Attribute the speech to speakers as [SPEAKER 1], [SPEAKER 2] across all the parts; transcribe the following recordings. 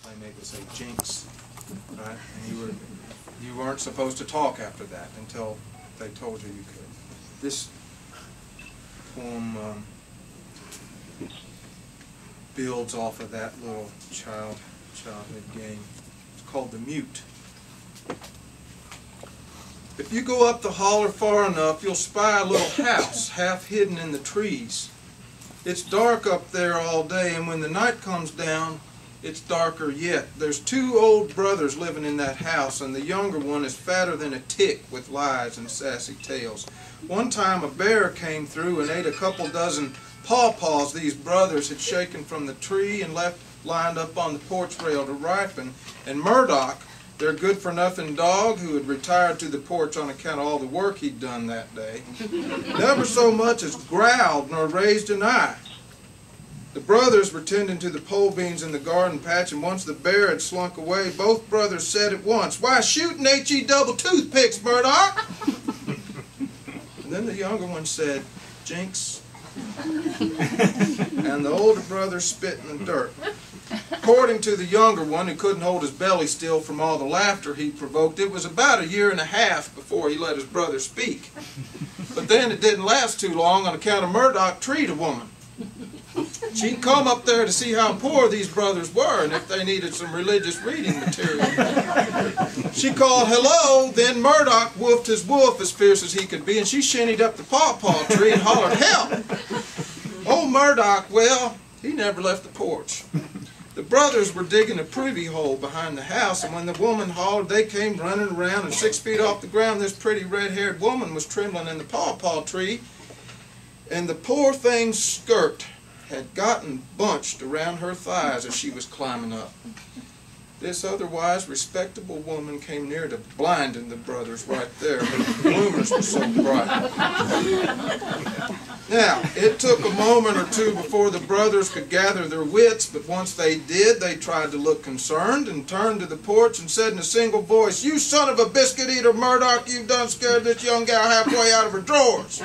[SPEAKER 1] they would say jinx, right? And you weren't supposed to talk after that until they told you you could. This poem builds off of that little childhood game. It's called The Mute. If you go up the holler far enough, you'll spy a little house half hidden in the trees. It's dark up there all day, and when the night comes down, it's darker yet. There's two old brothers living in that house, and the younger one is fatter than a tick with lies and sassy tales. One time a bear came through and ate a couple dozen pawpaws these brothers had shaken from the tree and left lined up on the porch rail to ripen. And Murdoch, their good-for-nothing dog, who had retired to the porch on account of all the work he'd done that day, never so much as growled nor raised an eye. The brothers were tending to the pole beans in the garden patch, and once the bear had slunk away, both brothers said at once, "Why, shooting H-E double toothpicks, Murdoch!" And then the younger one said, "Jinx." And the older brother spit in the dirt. According to the younger one, who couldn't hold his belly still from all the laughter he provoked, it was about 1.5 years before he let his brother speak. But then it didn't last too long on account of Murdoch treed a woman. She'd come up there to see how poor these brothers were and if they needed some religious reading material. She called hello, then Murdoch woofed his woof as fierce as he could be, and she shinnied up the pawpaw tree and hollered, "Help!" Old Murdoch, well, he never left the porch. The brothers were digging a privy hole behind the house, and when the woman hollered, they came running around, and 6 feet off the ground, this pretty red-haired woman was trembling in the pawpaw tree, and the poor thing's skirt had gotten bunched around her thighs as she was climbing up. This otherwise respectable woman came near to blinding the brothers right there. The bloomers were so bright. Now, it took a moment or two before the brothers could gather their wits, but once they did, they tried to look concerned and turned to the porch and said in a single voice, "You son of a biscuit eater, Murdoch, you've done scared this young gal halfway out of her drawers."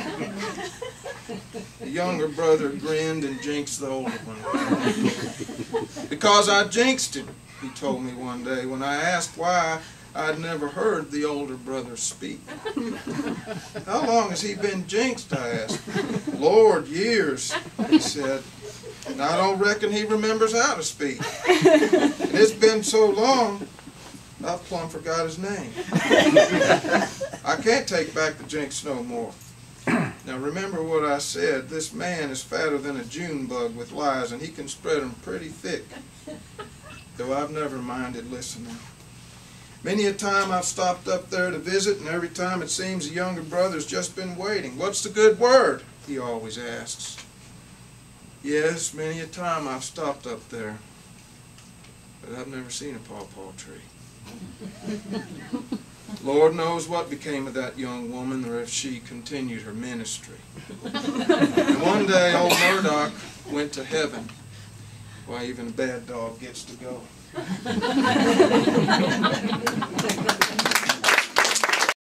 [SPEAKER 1] The younger brother grinned and jinxed the older one. "Because I jinxed him," he told me one day when I asked why I'd never heard the older brother speak. "How long has he been jinxed?" I asked. "Lord, years," he said. "And I don't reckon he remembers how to speak. And it's been so long, I've plumb forgot his name. I can't take back the jinx no more. Now remember what I said, this man is fatter than a June bug with lies, and he can spread them pretty thick, though I've never minded listening. Many a time I've stopped up there to visit, and every time it seems the younger brother's just been waiting. 'What's the good word?' he always asks. Yes, many a time I've stopped up there, but I've never seen a pawpaw tree. Lord knows what became of that young woman, or if she continued her ministry. And one day old Murdoch went to heaven. Why, even a bad dog gets to go."